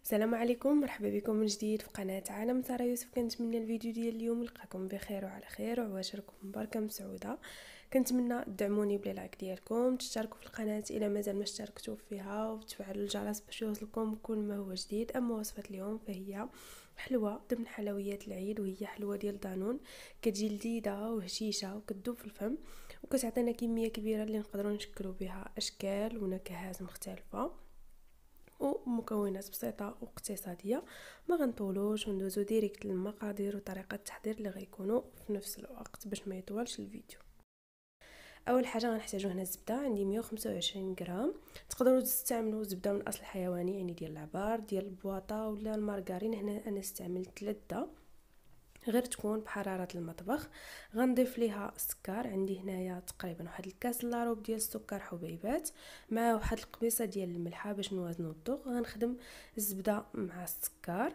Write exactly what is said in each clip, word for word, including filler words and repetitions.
السلام عليكم، مرحبا بكم من جديد في قناه عالم ساره يوسف. كنتمنى الفيديو ديال اليوم يلقاكم بخير وعلى خير وعواشركم مباركه مسعوده. كنتمنى تدعموني بلا لايك ديالكم، تشتركوا في القناه الى مازال ما اشتركتوا فيها وتفعلوا الجرس باش يوصلكم كل ما هو جديد. اما وصفه اليوم فهي حلوه ضمن حلويات العيد، وهي حلوه ديال دانون. كتجي لذيذه وهشيشه وكتذوب في الفم، وكتعطينا كميه كبيره اللي نقدروا نشكلوا بها اشكال ونكهات مختلفه ومكونات بسيطه واقتصاديه. ما غنطولوش وندوزو ديريكت للمقادير وطريقه التحضير اللي غيكونوا في نفس الوقت باش ما يطولش الفيديو. اول حاجه غنحتاجو هنا الزبده، عندي مية وخمسة وعشرين غرام. تقدروا تستعملوا زبده من الاصل الحيواني، يعني ديال العبار ديال البواطه ولا المارغرين. هنا انا استعملت لده غير تكون بحراره المطبخ. غنضيف ليها السكر، عندي هنايا تقريبا واحد الكاس لاروب ديال السكر حبيبات مع واحد القبيصه ديال الملحه باش نوازنوا الذوق. غنخدم الزبده مع السكر،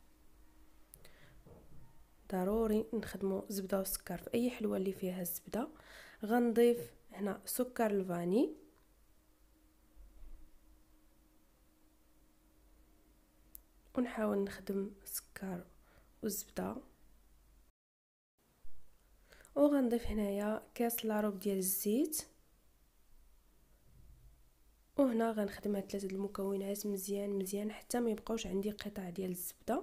ضروري نخدموا زبده والسكر في اي حلوه اللي فيها الزبده. غنضيف هنا سكر الفاني، ونحاول نخدم السكر والزبده. وغنضيف هنايا كاس لاروب ديال الزيت، وهنا غنخدم هاد ثلاثه المكونات مزيان مزيان حتى ما يبقاوش عندي قطع ديال الزبده.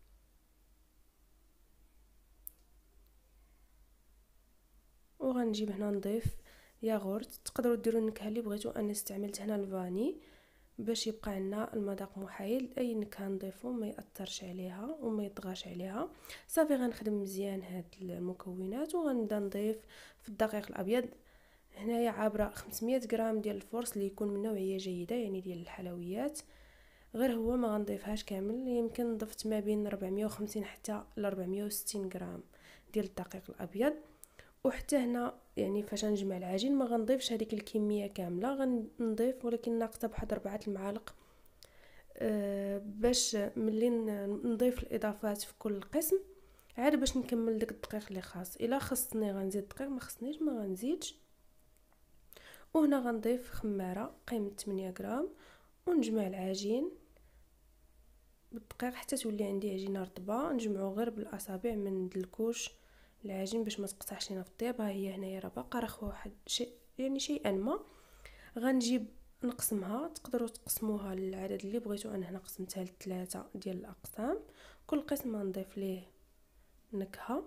وغنجيب هنا نضيف ياغورت، تقدروا ديروا النكهه اللي بغيتو. انا استعملت هنا الفاني باش يبقى عندنا المذاق محايد، اي نكهه نضيفو ما ياثرش عليها وما يطغاش عليها. صافي غنخدم مزيان هاد المكونات وغنبدا نضيف في الدقيق الابيض. هنايا عابره خمسمية غرام ديال الفورس اللي يكون من نوعيه جيده، يعني ديال الحلويات. غير هو ما غنضيفهاش كامل، يمكن ضفت ما بين أربعمية وخمسين حتى ل أربعمية وستين غرام ديال الدقيق الابيض. وحتى هنا يعني فاش نجمع العجين ما غنضيفش هذيك الكميه كامله، غنضيف ولكن ناقصه بواحد أربعة المعالق أه باش ملي نضيف الاضافات في كل قسم عاد باش نكمل داك الدقيق اللي خاص. الا خصني غنزيد دقيق، ما خصنيش ما غنزيدش. وهنا غنضيف خماره قيمه ثمانية غرام ونجمع العجين بالدقيق حتى تولي عندي عجينه رطبه. نجمعو غير بالاصابع، ما ندلكوش العجين باش ما تقطعش لينا في الطياب. ها هي هنايا راه باقا رخوه واحد شيء يعني شيئا ما. غنجيب نقسمها، تقدروا تقسموها للعدد اللي بغيتو. انا هنا قسمتها لثلاثه ديال الاقسام، كل قسم غنضيف ليه نكهه.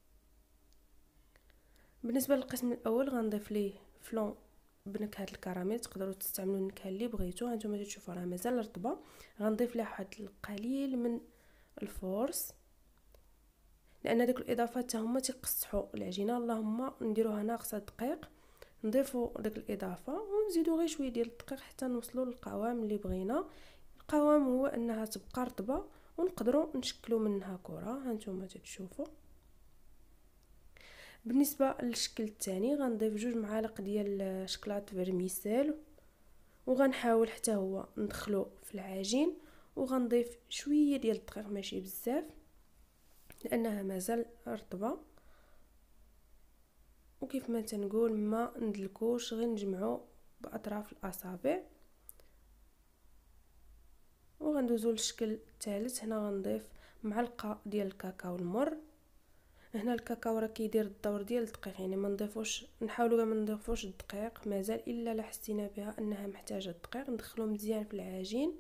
بالنسبه للقسم الاول غنضيف ليه فلون بنكهه الكراميل، تقدروا تستعملوا النكهه اللي بغيتو. هانتوما تشوفوا راه مازال رطبه. غنضيف ليه واحد القليل من الفورس لان ديك الاضافات حتى هما تيقصحوا العجينه. اللهم نديروها ناقصه دقيق، نضيفوا ديك الاضافه ونزيدوا غير شويه ديال الدقيق حتى نوصلوا للقوام اللي بغينا. القوام هو انها تبقى رطبه ونقدروا نشكلوا منها كره. هانتوما تشوفوا. بالنسبه للشكل الثاني غنضيف جوج معالق ديال شكلاط فيرميسيل، وغنحاول حتى هو ندخلو في العجين. وغنضيف شويه ديال الدقيق ماشي بزاف لانها مازال رطبه. وكيف ما تنقول ما ندلكوش، غير نجمعو باطراف الاصابع. وغندوزو للشكل الثالث. هنا غنضيف معلقه ديال الكاكاو المر. هنا الكاكاو راه كيدير الدور ديال الدقيق، يعني ما نضيفوش، نحاولوا ما نضيفوش الدقيق مازال الا لا حسينا بها انها محتاجه الدقيق. ندخلو مزيان في العجين.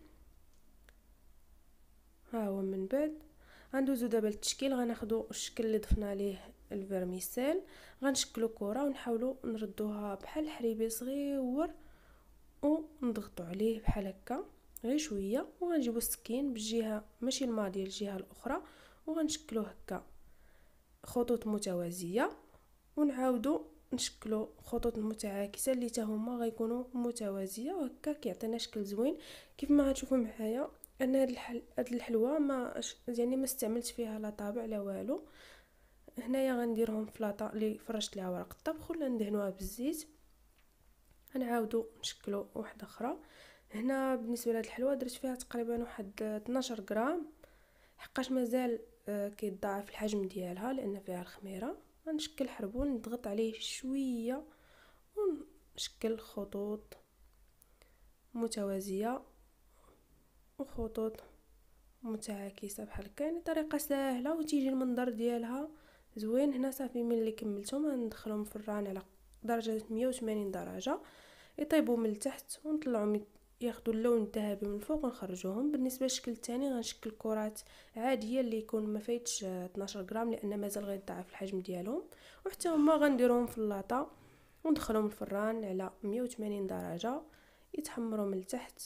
ها هو من بعد غندوزو دابا للتشكيل. غناخدو الشكل اللي ضفنا ليه الفيرميسيل، غنشكلو كره ونحاولوا نردوها بحال حريبي صغيور ونضغطوا عليه بحال هكا غير شويه. وغنجيبو السكين بالجهه ماشي الماضيه الجهه الاخرى وغنشكلو هكا خطوط متوازيه، ونعاودو نشكلو خطوط متعاكسه اللي حتى هما غيكونوا متوازيه، وهكا كيعطينا شكل زوين. كيف ما غتشوفوا معايا ان هاد الحل هاد الحلوه ما يعني ما استعملتش فيها لا طابع لا والو. هنايا غنديرهم في لاطا اللي فرشت ليها ورق الطبخ ولا ندهنوها بالزيت. غنعاودو نشكلو واحده اخرى. هنا بالنسبه لهاد الحلوه درت فيها تقريبا واحد اثناش غرام، حقاش مازال كيتضاعف الحجم ديالها لان فيها الخميره. غنشكل حربون نضغط عليه شويه ونشكل خطوط متوازيه وخطوط متعاكسه بحال هكا، يعني طريقه سهله وتيجي المنظر ديالها زوين. هنا صافي ملي كملتهم غندخلهم في الران على درجه مية وثمانين درجه يطيبوا من التحت، ونطلعهم ياخذوا اللون الذهبي من الفوق ونخرجوهم. بالنسبه للشكل الثاني غنشكل كرات عاديه اللي يكون ما فايتش اثناش غرام، لان مازال غيضاعف الحجم ديالهم. وحتى هما غنديرهم في اللاطه وندخلهم الفران على مية وثمانين درجه يتحمروا من التحت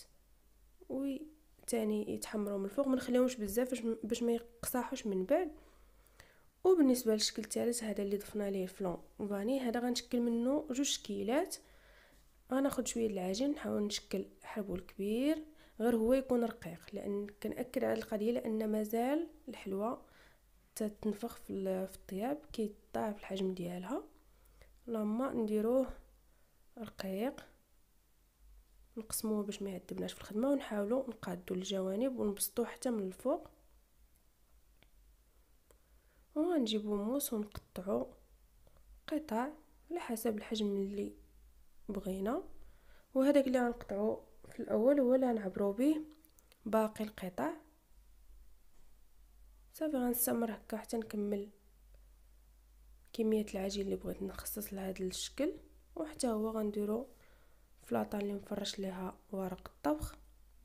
وثاني يتحمروا من الفوق. ما نخليهمش بزاف باش ما يقصاحوش من بعد. وبالنسبه للشكل الثالث هذا اللي ضفنا ليه الفلون فاني، هذا غنشكل منه جوج شكيلات. غناخد شويه العجين نحاول نشكل حبول كبير، غير هو يكون رقيق، لان كنأكد على القضيه لان مازال الحلوى تتنفخ في الطياب كيضاعف الحجم ديالها. لما نديروه رقيق نقسموه باش ما يعذبناش في الخدمه، ونحاولوا نقادوا الجوانب ونبسطوه حتى من الفوق. وغنجيبو موس ونقطعو قطع على حسب الحجم اللي بغينا. وهذاك اللي غنقطعو في الاول هو اللي غنعبرو به باقي القطع. صافي غنستمر هكا حتى نكمل كميه العجين اللي بغيت نخصص لهذا الشكل. وحتى هو غنديرو فلاطه اللي مفرش ليها ورق الطبخ،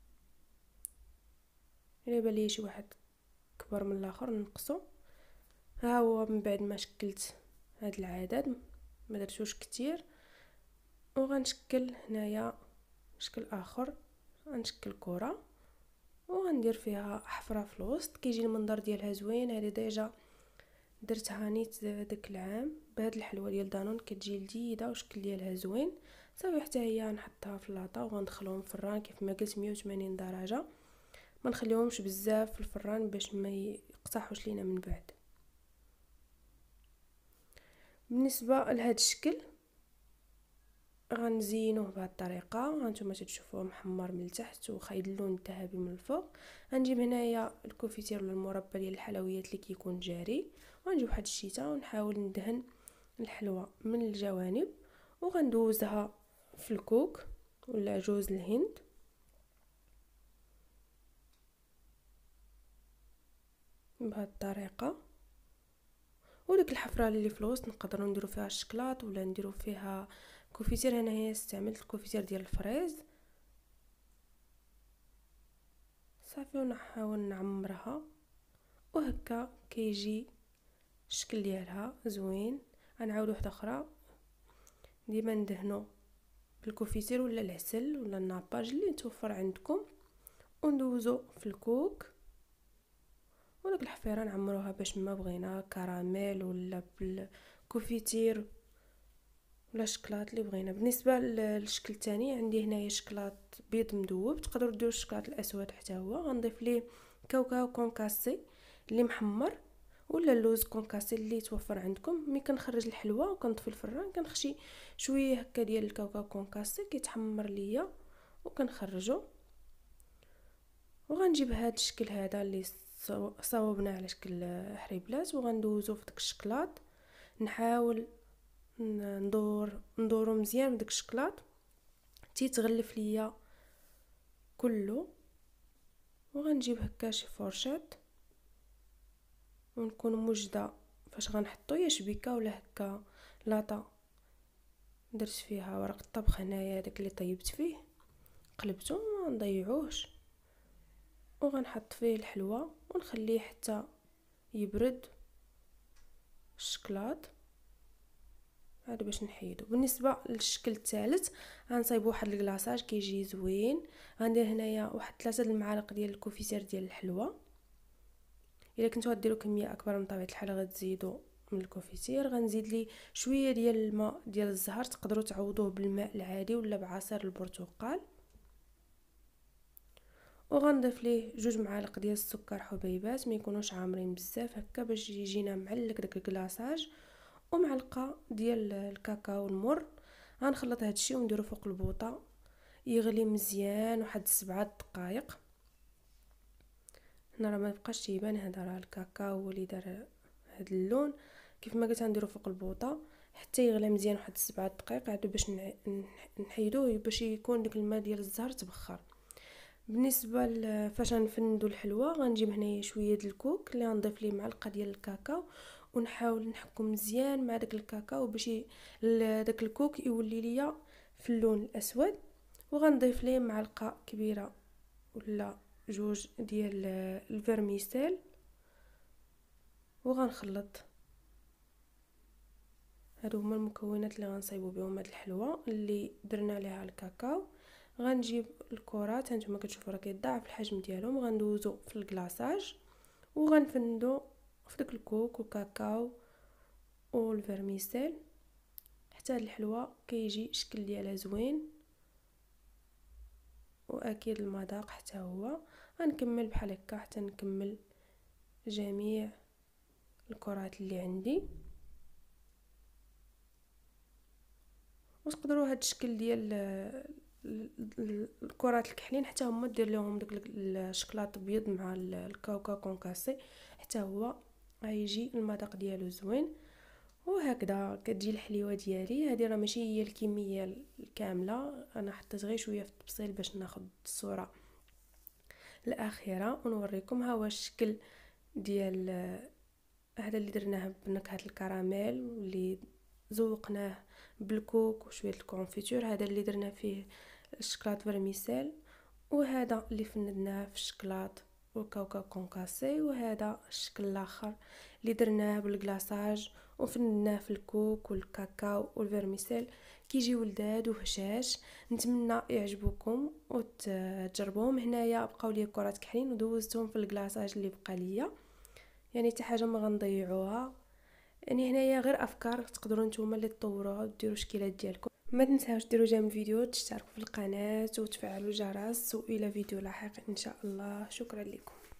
الا بان لي شي واحد كبر من الاخر نقصو. ها هو من بعد ما شكلت هاد العدد ما درتوش كتير، وغنشكل هنايا شكل اخر. غنشكل كره وغندير فيها حفره في الوسط، كيجي المنظر ديالها زوين. هذه ديجا درتها نيت داك العام بهاد الحلوه ديال دانون، كتجي لذيذه وشكل ديالها زوين. صافي حتى هي نحطها في اللاطه وغندخلهم في الفران كيف ما قلت مية وثمانين درجه. ما نخليهمش بزاف في الفران باش ما يقطعوش لينا من بعد. بالنسبه لهذا الشكل غنزينوه بهذه الطريقه. هانتوما تشوفوه محمر من التحت وخايد اللون الذهبي من الفوق. غنجيب هنايا الكوفيتير ولا المربى ديال الحلويات اللي كيكون جاري، وغنجيب واحد الشيته ونحاول ندهن الحلوى من الجوانب، وغندوزها في الكوك ولا جوز الهند. بهذه الطريقه. وديك الحفره اللي في الوسط نقدروا نديروا فيها الشكلاط ولا نديروا فيها كوفيتير. انا هي استعملت الكوفيتير ديال الفريز. صافي ونحاول نعمرها وهكا كيجي الشكل ديالها زوين. غنعاود واحده اخرى، ديما ندهنوا بالكوفيتير ولا العسل ولا الناباج اللي توفر عندكم، وندوزو في الكوك. وداك الحفيره نعمروها باش ما بغينا كراميل ولا بالكوفيتير ولا شكلاط اللي بغينا. بالنسبه للشكل الثاني عندي هنايا شكلاط بيض مذوب، تقدروا ديروا الشكلاط الاسود حتى هو. غنضيف ليه كاوكاو كونكاسي اللي محمر ولا اللوز كونكاسي اللي توفر عندكم. ملي كنخرج الحلوى وكنطفي الفران كنخشي شويه هكا ديال الكاوكاو كونكاسي كيتحمر ليا وكنخرجو. وغنجيب هذا الشكل هذا اللي صاوبنا على شكل حريبلات وغندوزو في داك الشكلاط. نحاول ندور ندورو مزيان بداك الشكلاط تيتغلف ليا كله. وغنجيب هكا شي فرشات ونكون موجده فاش غنحطو يا شبيكه ولا هكا لاطه درت فيها ورق الطبخ. هنايا داك اللي طيبت فيه قلبته ما نضيعوهش، وغنحط فيه الحلوى ونخليه حتى يبرد الشكلاط هذا باش نحيدو. بالنسبه للشكل الثالث غنصايب واحد الكلاصاج كيجي زوين. غندير هنايا واحد ثلاثة المعالق ديال الكوفيتير ديال الحلوى. الا كنتو غديروا كميه اكبر من طبيعه الحال غتزيدوا من الكوفيتير. غنزيد لي شويه ديال الماء ديال الزهر، تقدروا تعوضوه بالماء العادي ولا بعصير البرتقال. وغنضيف ليه جوج معالق ديال السكر حبيبات ما يكونوش عامرين بزاف هكا باش يجينا معلك داك الكلاصاج، ومعلقه ديال الكاكاو المر. غنخلط هذا الشيء ونديرو فوق البوطه يغلي مزيان واحد سبعة دقائق. هنا راه ما بقاش يبان، هذا راه الكاكاو هو اللي دار هذا اللون. كيف ما قلت غنديرو فوق البوطه حتى يغلى مزيان واحد سبعة دقائق عاد باش نحيدوه باش يكون داك الماء ديال الزهر تبخر. بالنسبه فاش غنفندو الحلوى، غنجيب هنايا شويه د الكوك اللي غنضيف ليه معلقه ديال الكاكاو، ونحاول نحكم مزيان مع داك الكاكاو باش داك الكوك يولي ليا في اللون الاسود. وغنضيف ليه معلقه كبيره ولا جوج ديال الفرميسيل وغنخلط. هادو هما المكونات اللي غنصايبوا بهم هاد الحلوى اللي درنا عليها الكاكاو. غنجيب الكرات، هانتوما كتشوفوا راه كيضاعف الحجم ديالهم، غندوزو في الكلاصاج وغنفندو في داك الكوك والكاكاو والفرميسيل حتى هاد الحلوى كيجي الشكل ديالها زوين، واكيد المذاق حتى هو. غنكمل بحال هكا حتى نكمل جميع الكرات اللي عندي. وتقدروا هاد الشكل ديال الكرات الكحلين حتى هما دير لهم داك الشكلاط ابيض مع الكاوكا كونكاسي، حتى هو غيجي المذاق ديالو زوين. وهكذا كتجي الحليوه ديالي. هذه راه ماشي هي الكميه الكامله، انا حطيت غير شويه في التبصيل باش ناخذ الصوره الاخيره ونوريكم. ها هو الشكل ديال هذا اللي درناه بنكهه الكراميل واللي زوقناه بالكوك وشويه الكونفيتور. هذا اللي درنا فيه الشكلاط فرميسيل، وهذا اللي فندناه في الشكلاط والكاوكا كونكاسي، وهذا الشكل الاخر اللي درناه بالكلاصاج وفندناه في الكوك والكاكاو والفرميسيل. كيجي ولداد وهشاش. نتمنى يعجبوكم وتجربوهم. هنايا بقاو لي كرات كحلين ودوزتهم في الكلاصاج اللي بقى ليا، يعني حتى حاجه ما غنضيعوها. يعني هنايا غير افكار تقدروا نتوما اللي تطوروها وديروا شكلات ديالكم. ما تنساوش ديروا جيم الفيديو، تشتركوا في القناه وتفعلوا الجرس، والى فيديو لاحق ان شاء الله. شكرا لكم.